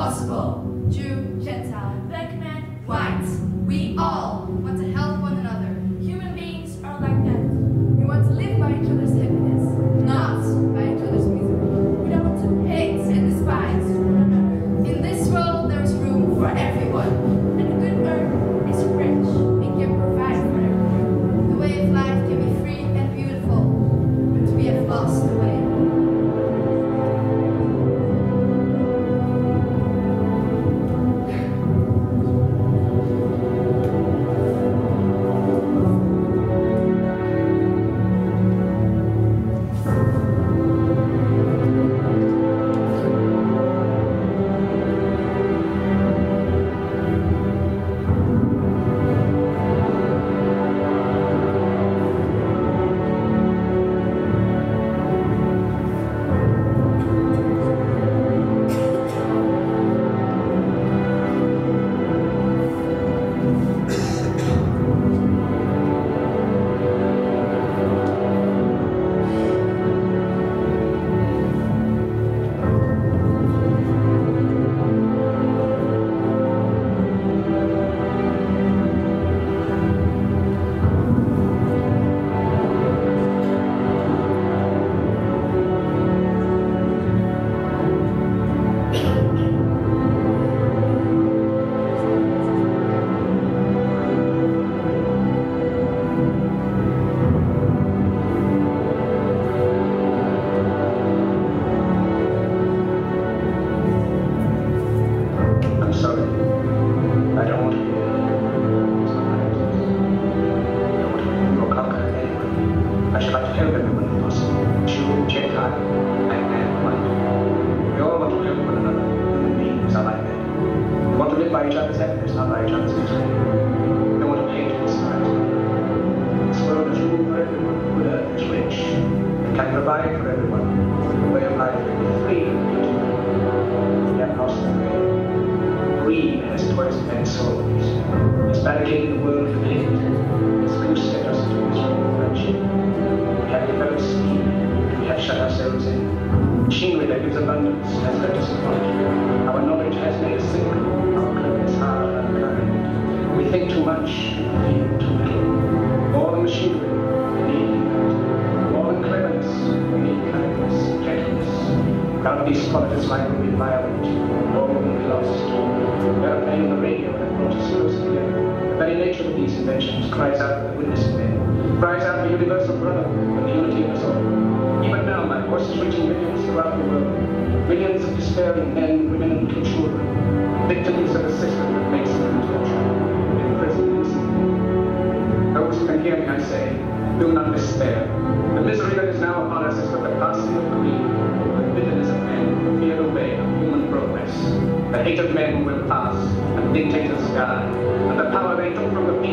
impossible. Jew, Gentile, black man, white. We all want to help one another. Human beings are like that. We want to live by each other's happiness, not by each other's misery. We don't want to hate and despise one another. In this world, there is room for everyone, and a good earth is rich and can provide for everyone. The way of life can be free and beautiful, but we have lost the way.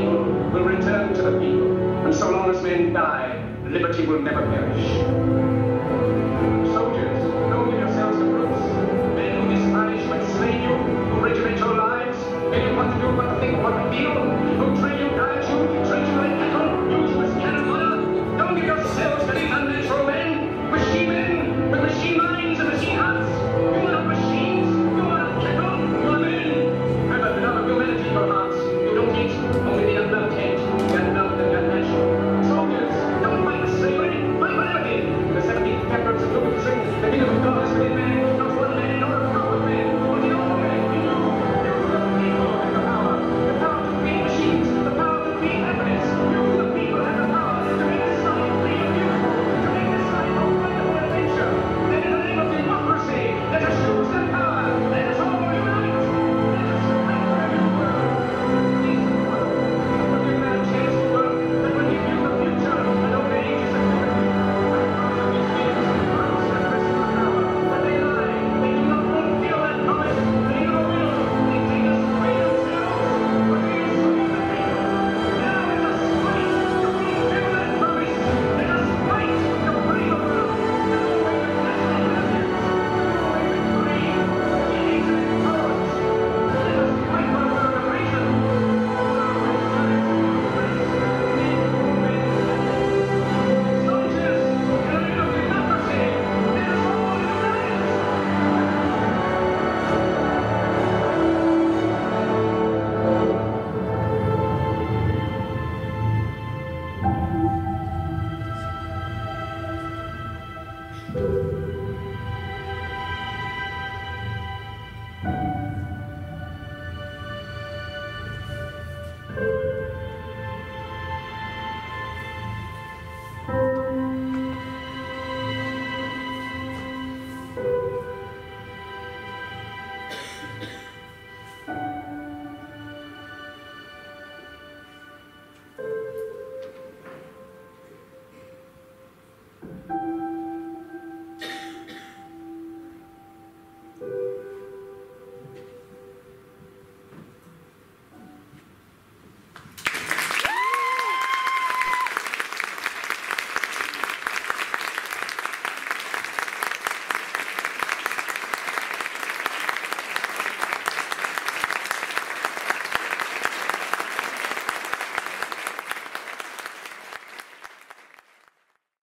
Liberty will never perish.